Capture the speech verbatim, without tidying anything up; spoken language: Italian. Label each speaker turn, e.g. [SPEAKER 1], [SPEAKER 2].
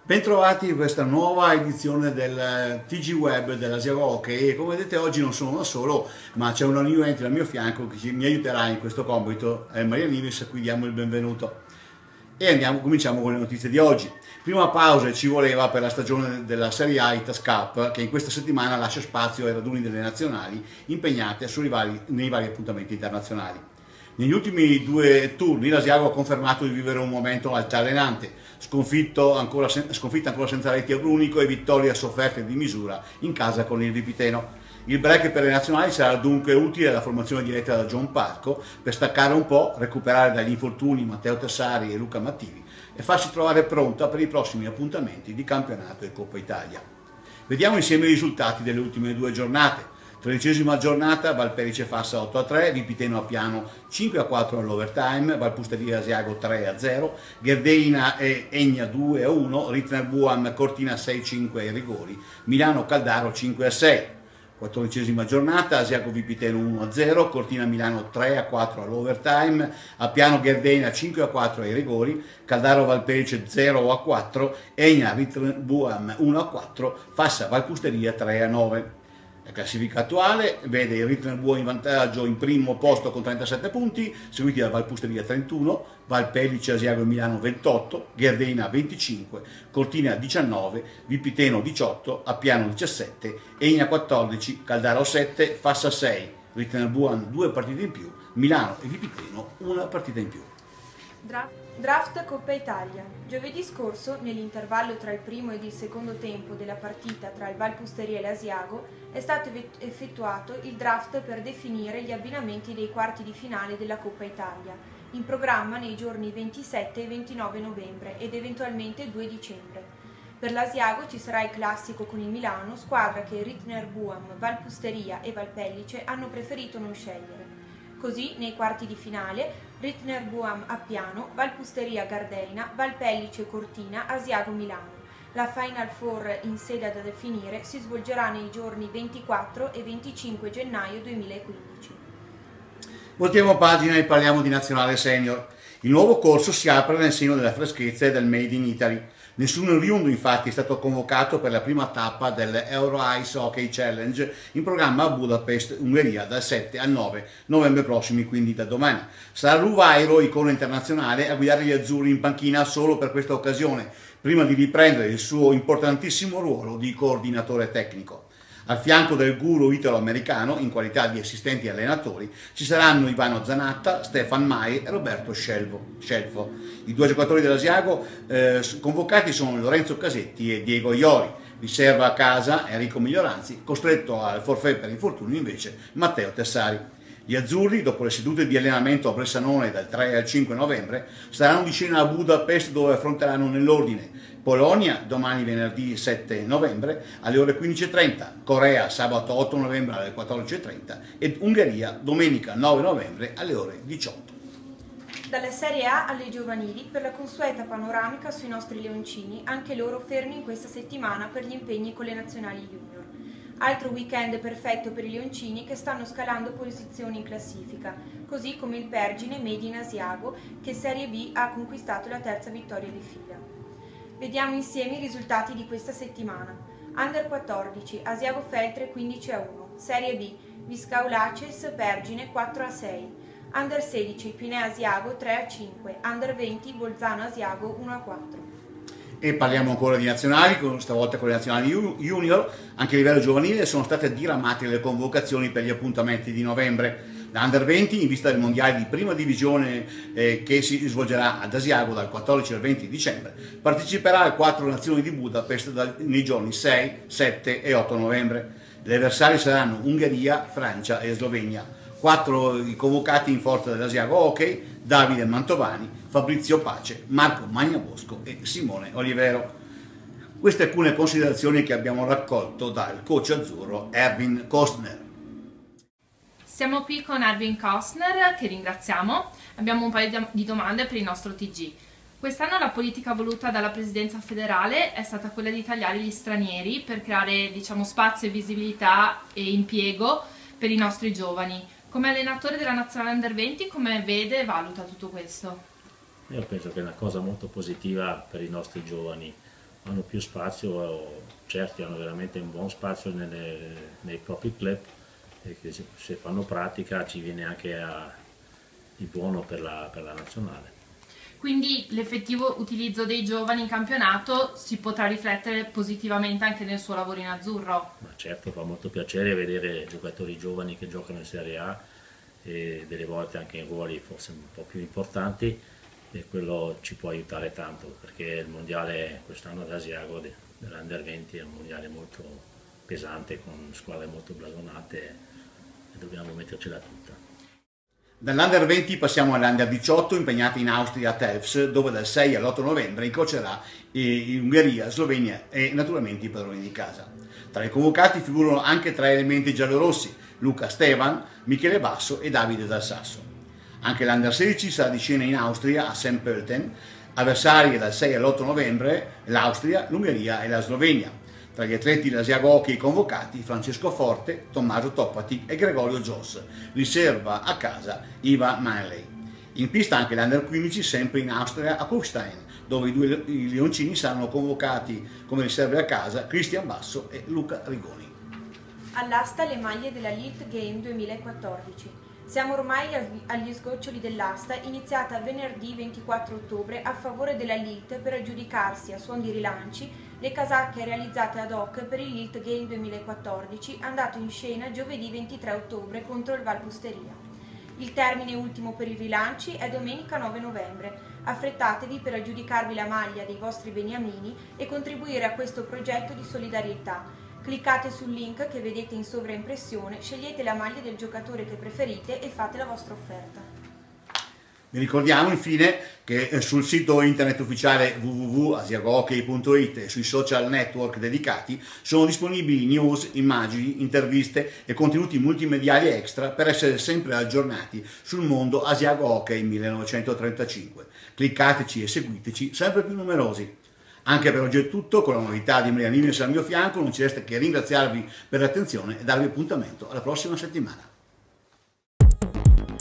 [SPEAKER 1] Bentrovati in questa nuova edizione del T G Web dell'Asiago Hockey e come vedete oggi non sono da solo, ma c'è una new entry al mio fianco che mi aiuterà in questo compito, è Maria Nivis, a cui diamo il benvenuto. E andiamo, cominciamo con le notizie di oggi. Prima pausa ci voleva per la stagione della Serie A Itas Cup, che in questa settimana lascia spazio ai raduni delle nazionali impegnate sui vari, nei vari appuntamenti internazionali. Negli ultimi due turni l'Asiago ha confermato di vivere un momento altalenante, sconfitto ancora sen- sconfitta ancora senza reti unico e vittorie sofferte di misura in casa con il Vipiteno. Il break per le nazionali sarà dunque utile alla formazione diretta da John Parco per staccare un po', recuperare dagli infortuni Matteo Tessari e Luca Mattivi e farsi trovare pronta per i prossimi appuntamenti di campionato e Coppa Italia. Vediamo insieme i risultati delle ultime due giornate. Tredicesima giornata, Valperice Fassa otto a tre, Vipiteno Appiano cinque a quattro all'overtime, Valpusteria Asiago tre a zero, Gherdeina e Egna due a uno, Ritner Buam Cortina sei a cinque ai rigori, Milano Caldaro cinque a sei. Quattordicesima giornata, Asiago Vipiteno uno a zero, Cortina Milano tre a quattro all'overtime, Appiano Gherdeina cinque a quattro ai rigori, Caldaro Valperice zero a quattro, Egna Ritner Buam uno a quattro, Fassa Valpusteria tre a nove. La classifica attuale vede il Ritner Buon in vantaggio in primo posto con trentasette punti, seguiti da Valpusteria trentuno, Valpellice Asiago e Milano ventotto, Gherdeina venticinque, Cortina diciannove, Vipiteno diciotto, Appiano diciassette, Egna quattordici, Caldaro sette, Fassa sei, Ritner Buon due partite in più, Milano e Vipiteno una partita in più.
[SPEAKER 2] Draft Coppa Italia. Giovedì scorso, nell'intervallo tra il primo ed il secondo tempo della partita tra il Valpusteria e l'Asiago, è stato effettuato il draft per definire gli abbinamenti dei quarti di finale della Coppa Italia, in programma nei giorni ventisette e ventinove novembre ed eventualmente due dicembre. Per l'Asiago ci sarà il classico con il Milano, squadra che Ritner Buam, Valpusteria e Valpellice hanno preferito non scegliere. Così, nei quarti di finale, Ritner Buam Appiano, Valpusteria Gherdeina, Valpellice Cortina, Asiago Milano. La Final Four in sede da definire si svolgerà nei giorni ventiquattro e venticinque gennaio duemilaquindici.
[SPEAKER 1] Voltiamo pagina e parliamo di Nazionale Senior. Il nuovo corso si apre nel segno della freschezza e del Made in Italy. Nessun oriundo infatti è stato convocato per la prima tappa dell'Euro Ice Hockey Challenge in programma a Budapest, Ungheria, dal sette al nove novembre prossimi, quindi da domani. Sarà Ruvairo, icona internazionale, a guidare gli azzurri in panchina solo per questa occasione, prima di riprendere il suo importantissimo ruolo di coordinatore tecnico. Al fianco del guru italo-americano, in qualità di assistenti allenatori, ci saranno Ivano Zanatta, Stefan Mai e Roberto Scelvo. Scelfo. I due giocatori dell'Asiago eh, convocati sono Lorenzo Casetti e Diego Iori. Riserva a casa Enrico Miglioranzi, costretto al forfait per infortunio invece Matteo Tessari. Gli azzurri, dopo le sedute di allenamento a Bressanone dal tre al cinque novembre, saranno di scena a Budapest dove affronteranno nell'ordine Polonia domani venerdì sette novembre alle ore quindici e trenta, Corea sabato otto novembre alle quattordici e trenta ed Ungheria domenica nove novembre alle ore diciotto.
[SPEAKER 2] Dalla Serie A alle giovanili per la consueta panoramica sui nostri leoncini, anche loro fermi in questa settimana per gli impegni con le nazionali junior. Altro weekend perfetto per i leoncini che stanno scalando posizioni in classifica, così come il Pergine Made in Asiago che Serie B ha conquistato la terza vittoria di fila. Vediamo insieme i risultati di questa settimana. Under quattordici, Asiago Feltre quindici a uno, Serie B, Viscaulaces Pergine quattro a sei, Under sedici, Pinè Asiago tre a cinque, Under venti, Bolzano Asiago uno a quattro.
[SPEAKER 1] E parliamo ancora di nazionali, stavolta con le nazionali junior. Anche a livello giovanile sono state diramate le convocazioni per gli appuntamenti di novembre. Da Under venti in vista del mondiale di prima divisione eh, che si svolgerà ad Asiago dal quattordici al venti dicembre, parteciperà alle quattro nazioni di Budapest dal, nei giorni sei, sette e otto novembre. Gli avversari saranno Ungheria, Francia e Slovenia. Quattro i convocati in forza dell'Asiago Hockey: Davide Mantovani, Fabrizio Pace, Marco Magnabosco e Simone Olivero. Queste alcune considerazioni che abbiamo raccolto dal coach azzurro Erwin Kostner.
[SPEAKER 3] Siamo qui con Erwin Kostner, che ringraziamo. Abbiamo un paio di domande per il nostro T G. Quest'anno la politica voluta dalla Presidenza federale è stata quella di tagliare gli stranieri per creare, diciamo, spazio e visibilità e impiego per i nostri giovani. Come allenatore della Nazionale Under venti, come vede e valuta tutto questo?
[SPEAKER 4] Io penso che è una cosa molto positiva per i nostri giovani. hanno più spazio, certi hanno veramente un buon spazio nelle, nei propri club, e che se, se fanno pratica ci viene anche a, di buono per la, per la nazionale.
[SPEAKER 3] Quindi l'effettivo utilizzo dei giovani in campionato si potrà riflettere positivamente anche nel suo lavoro in azzurro?
[SPEAKER 4] Ma certo, fa molto piacere vedere giocatori giovani che giocano in Serie A, e delle volte anche in ruoli forse un po' più importanti, e quello ci può aiutare tanto, perché il mondiale quest'anno ad Asiago dell'Under venti è un mondiale molto pesante, con squadre molto blasonate, e dobbiamo mettercela tutta.
[SPEAKER 1] Dall'Under venti passiamo all'Under diciotto, impegnata in Austria a Telfs, dove dal sei all'otto novembre incrocerà Ungheria, Slovenia e naturalmente i padroni di casa. Tra i convocati figurano anche tre elementi giallorossi: Luca Stevan, Michele Basso e Davide Dal Sasso. Anche l'Under sedici sarà di scena in Austria a Saint Pölten, avversarie dal sei all'otto novembre l'Austria, l'Ungheria e la Slovenia. Tra gli atleti dell'Asiago Hockey convocati Francesco Forte, Tommaso Toppati e Gregorio Joss, riserva a casa Ivan Manley. In pista anche l'Under quindici, sempre in Austria a Kufstein, dove i due i leoncini saranno convocati come riserve a casa Cristian Basso e Luca Rigoni.
[SPEAKER 2] All'asta le maglie della Lilt Game duemilaquattordici. Siamo ormai agli sgoccioli dell'asta, iniziata venerdì ventiquattro ottobre a favore della Lilt per aggiudicarsi a suon di rilanci le casacche realizzate ad hoc per il Lilt Game duemilaquattordici, andato in scena giovedì ventitré ottobre contro il Valpusteria. Il termine ultimo per i rilanci è domenica nove novembre. Affrettatevi per aggiudicarvi la maglia dei vostri beniamini e contribuire a questo progetto di solidarietà. Cliccate sul link che vedete in sovraimpressione, scegliete la maglia del giocatore che preferite e fate la vostra offerta.
[SPEAKER 1] Vi ricordiamo infine che sul sito internet ufficiale w w w punto asiago hockey punto it e sui social network dedicati sono disponibili news, immagini, interviste e contenuti multimediali extra per essere sempre aggiornati sul mondo Asiago Hockey millenovecentotrentacinque. Cliccateci e seguiteci sempre più numerosi. Anche per oggi è tutto, con la novità di Maria Nives al mio fianco non ci resta che ringraziarvi per l'attenzione e darvi appuntamento alla prossima settimana.